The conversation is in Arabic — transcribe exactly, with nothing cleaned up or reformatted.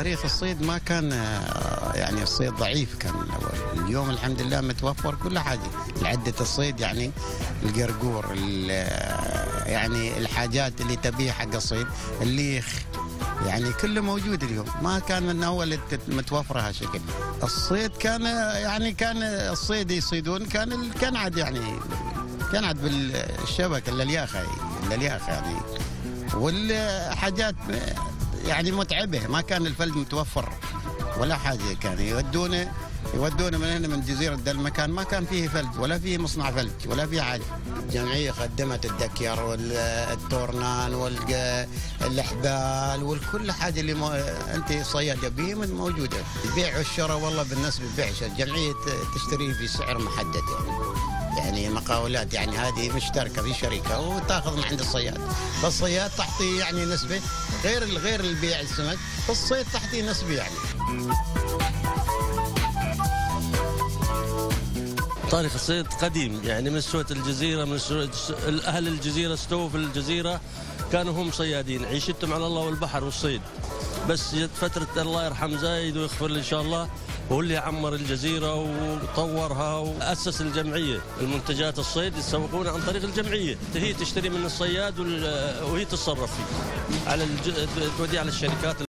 تاريخ الصيد ما كان يعني الصيد ضعيف كان الأول. اليوم الحمد لله متوفر كل حاجة لعدة الصيد، يعني القرقور، يعني الحاجات اللي تبيها حق الصيد، الليخ، يعني كله موجود اليوم. ما كان من أول متوفر هالشكل. الصيد كان يعني كان الصيد يصيدون كان الكنعد، يعني كنعد بالشبك، اللياخة اللياخة يعني، والحاجات يعني متعبة. ما كان الفلج متوفر ولا حاجة، كان يودونه يودونه من هنا من جزيرة ذا المكان ما كان فيه فلج ولا فيه مصنع فلج ولا فيه حاجة. الجمعية خدمت الدكير والتورنان والحبال والكل حاجة اللي مو... أنت صيادة به موجودة. البيع والشراء والله بالنسبة للبيع الجمعية تشتري في سعر محدد، يعني يعني مقاولات، يعني هذه مشتركة في شركة وتاخذ من عند الصياد. فالصياد تعطي يعني نسبة غير غير البيع السمك، فالصيد تعطي نسبة يعني. تاريخ الصيد قديم، يعني من سوة الجزيرة، من سوة أهل الجزيرة استووا في الجزيرة كانوا هم صيادين، عيشتهم على الله والبحر والصيد. بس جت فترة الله يرحم زايد ويغفر له إن شاء الله، هو اللي عمر الجزيرة وطورها وأسس الجمعية. المنتجات الصيد يسوقونها عن طريق الجمعية، هي تشتري من الصياد وهي تتصرف فيه، على الج... توديه على الشركات.